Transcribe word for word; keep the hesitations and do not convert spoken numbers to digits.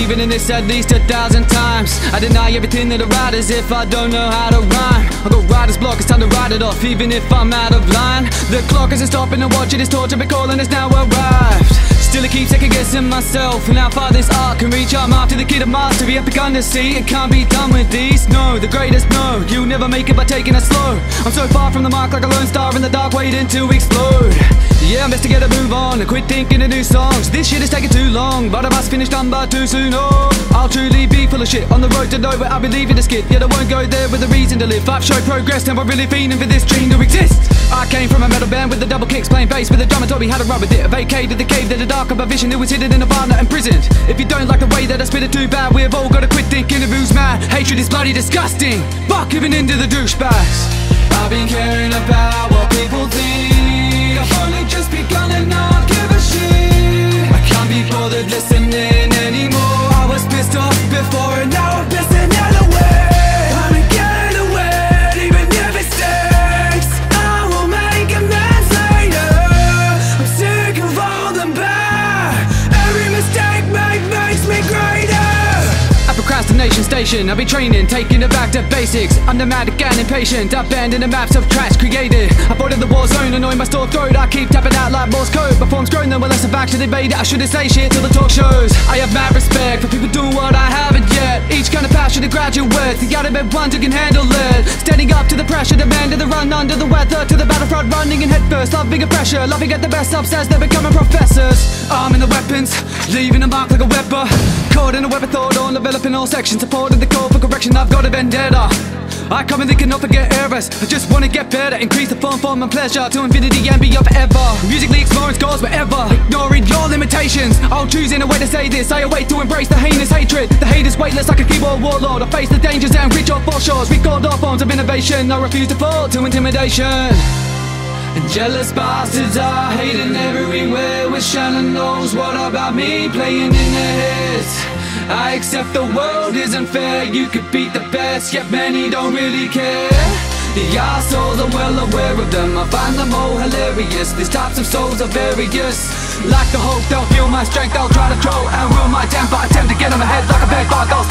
believing in this at least a thousand times. I deny everything that I write as if I don't know how to rhyme. I got writer's block, it's time to write it off, even if I'm out of line. The clock isn't stopping to watch it, it's torture, but calling has now arrived. Still I keep second guessing myself and how far this art can reach. I'm after the key to mastery, I've begun to see it can't be done with these. No, the greatest no, you'll never make it by taking it slow. I'm so far from the mark like a lone star in the dark waiting to explode. Yeah, I'm best to get a move on and quit thinking of new songs. This shit is taking too long, but I must finish done by too soon. Oh, I'll truly be full of shit on the road to nowhere. I'll be leaving the skid, yet I won't go there with a reason to live. I've showed progress, now I'm really feeling for this dream to exist. I came from a metal band with the double kicks, playing bass with a drummer told me how to run with it. I vacated the cave, that the dark of a vision that was hidden in a barn and imprisoned. If you don't like the way that I spit it, too bad. We've all gotta quit thinking of who's mad. Hatred is bloody disgusting. Fuck giving in to the douchebags. I've been caring about what people think. I've only just begun and not give a shit. I can't be bothered listening anymore. I was pissed off before and now I'm pissing it away. I'm getting away, even if it stinks. I will make amends later. I'm sick of all them bad. Every mistake made makes me greater. At procrastination station, I'll be training, taking it back to basics. I'm nomadic and impatient, abandoning maps of trash created. Avoided the war zone, annoying my sore throat. I keep tapping out like Morse code. My form's grown, then well less of action invaded. I shouldn't say shit till the talk shows. I have mad respect for people doing what I haven't yet. Each kind of passion to graduates, the out-of-bed ones who can handle it. Standing up to the pressure, demanding the run under the weather. To the battlefront, running in head first. Loving a pressure, laughing at the best upstairs, they're becoming professors. Arming the weapons, leaving a mark like a weapon. Caught in a web of thought, all developing all sections. Supporting the call for correction, I've got a vendetta. I come and they cannot forget errors. I just wanna get better, increase the fun, form and pleasure to infinity and beyond forever. Musically exploring scores wherever, ignoring your limitations. I'll choose in a way to say this. I await to embrace the heinous hatred. The hate is weightless like a keyboard warlord. I face the dangers and reach our foreshores. Record all forms of innovation. I refuse to fall to intimidation. And jealous bastards are hating everywhere. Wish I knows what about me playing in their heads. I accept the world isn't fair. You could beat the best, yet many don't really care. The assholes are well aware of them. I find them all hilarious. These types of souls are various. Like the hope, they'll feel my strength. They'll try to throw and ruin my temper. Attempt to get on my head like a bed bug. I'll